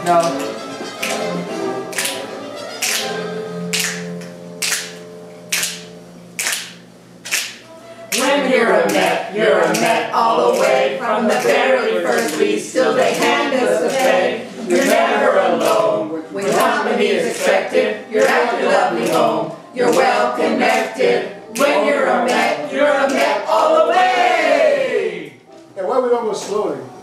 No. When you're a Met all the way from the very first we still they